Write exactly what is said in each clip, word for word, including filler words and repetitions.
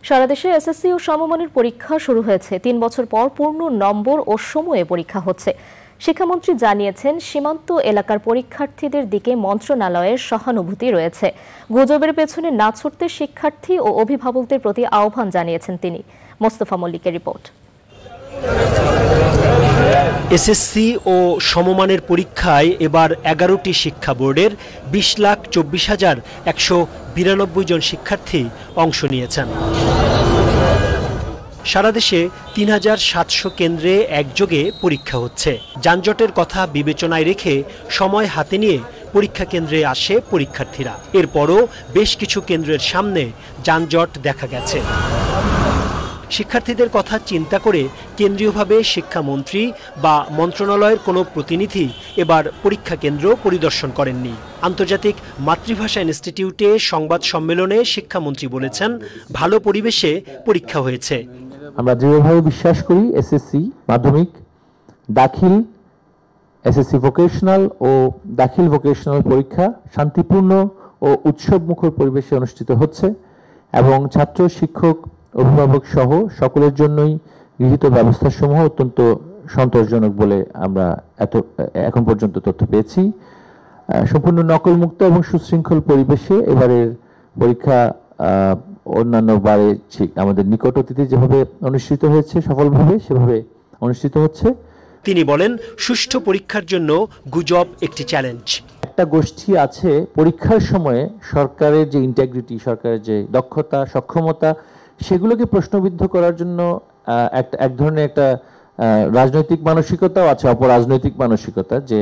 সারা দেশে এসএসসি ও সমমানের পরীক্ষা শুরু হয়েছে। তিন বছর পর পূর্ণ নম্বর ও সময়ে পরীক্ষা হচ্ছে। শিক্ষামন্ত্রী জানিয়েছেন, সীমান্ত এলাকার পরীক্ষার্থীদের দিকে মন্ত্রণালয়ের সহানুভূতি রয়েছে। গুজবের পেছনে না ছুটতে শিক্ষার্থী ও অভিভাবকদের প্রতি আহ্বান জানিয়েছেন তিনি। মোস্তফা মল্লিকের রিপোর্ট। এসএসসি ও সমমানের পরীক্ষায় এবার এগারোটি শিক্ষা বোর্ডের বিশ লাখ চব্বিশ হাজার একশো বিরানব্বই জন শিক্ষার্থী অংশ নিয়েছেন। সারা দেশে তিন হাজার সাতশো কেন্দ্রে একযোগে পরীক্ষা হচ্ছে। যানজটের কথা বিবেচনায় রেখে সময় হাতে নিয়ে পরীক্ষা কেন্দ্রে আসে পরীক্ষার্থীরা। এরপরও বেশ কিছু কেন্দ্রের সামনে যানজট দেখা গেছে। শিক্ষার্থীদের কথা চিন্তা করে কেন্দ্রীয়ভাবে শিক্ষামন্ত্রী বা মন্ত্রণালয়ের কোনো প্রতিনিধি এবার পরীক্ষা কেন্দ্র পরিদর্শন করেননি। আন্তর্জাতিক মাতৃভাষা ইনস্টিটিউটে সংবাদ সম্মেলনে শিক্ষামন্ত্রী বলেছেন, ভালো পরিবেশে পরীক্ষা হয়েছে। আমরা দৃঢ়ভাবে বিশ্বাস করি এসএসসি মাধ্যমিক, দাখিল, এসএসসি ভোকেশনাল ও দাখিল ভোকেশনাল পরীক্ষা শান্তিপূর্ণ ও উৎসবমুখর পরিবেশে অনুষ্ঠিত হচ্ছে এবং ছাত্র, শিক্ষক, অভিভাবক সহ সকলের জন্যই গৃহীত ব্যবস্থাসমূহ অত্যন্ত সন্তোষজনক বলে আমরা এত এখন পর্যন্ত তথ্য পেয়েছি। সম্পূর্ণ নকলমুক্ত এবং সুশৃঙ্খল পরিবেশে এবারের পরীক্ষা অন্যান্য বারে আমাদের নিকট অতীতে যেভাবে অনুষ্ঠিত হয়েছে সফলভাবে সেভাবে অনুষ্ঠিত হচ্ছে। তিনি বলেন, সুষ্ঠু পরীক্ষার জন্য গুজব একটি চ্যালেঞ্জ। একটা গোষ্ঠী আছে পরীক্ষার সময়ে সরকারের যে ইন্টিগ্রিটি, সরকারের যে দক্ষতা, সক্ষমতা, সেগুলোকে প্রশ্নবিদ্ধ করার জন্য একটা এক ধরনের একটা রাজনৈতিক মানসিকতাও আছে, অপরাজনৈতিক মানসিকতা, যে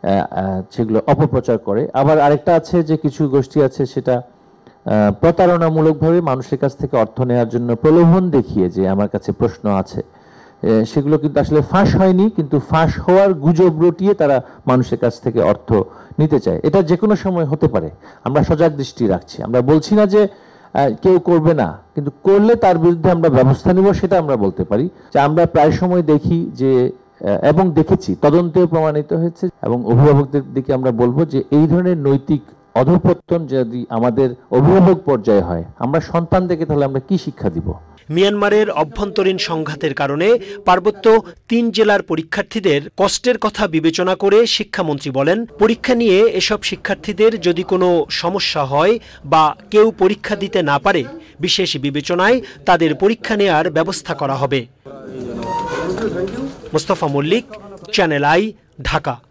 সেগুলো অপপ্রচার করে। আবার আরেকটা আছে যে কিছু গোষ্ঠী আছে সেটা প্রতারণামূলকভাবে মানুষের কাছ থেকে অর্থ নেওয়ার জন্য প্রলোভন দেখিয়ে যে আমার কাছে প্রশ্ন আছে, সেগুলো কিন্তু আসলে ফাঁস হয়নি, কিন্তু ফাঁস হওয়ার গুজব রটিয়ে তারা মানুষের কাছ থেকে অর্থ নিতে চায়। এটা যে কোনো সময় হতে পারে। আমরা সজাগ দৃষ্টি রাখছি। আমরা বলছি না যে কেউ করবে না, কিন্তু করলে তার বিরুদ্ধে আমরা ব্যবস্থা নিব, সেটা আমরা বলতে পারি। যে আমরা প্রায় সময় দেখি যে, এবং দেখেছি, তদন্তে প্রমাণিত হয়েছে, এবং অভিভাবকদের দিকে আমরা বলবো যে এই ধরনের নৈতিক অধঃপতন যদি আমাদের অভিভাবক পর্যায়ে হয়, আমরা সন্তানদেরকে তাহলে আমরা কি শিক্ষা দিব? মিয়ানমারের অভ্যন্তরীণ সংঘাতের কারণে পার্বত্য তিন জেলার পরীক্ষার্থীদের কষ্টের কথা বিবেচনা করে শিক্ষামন্ত্রী বলেন, পরীক্ষা নিয়ে এসব শিক্ষার্থীদের যদি কোনো সমস্যা হয় বা কেউ পরীক্ষা দিতে না পারে, বিশেষ বিবেচনায় তাদের পরীক্ষা নেয়ার ব্যবস্থা করা হবে। Mostafa Mallik, channel I, Dhaka.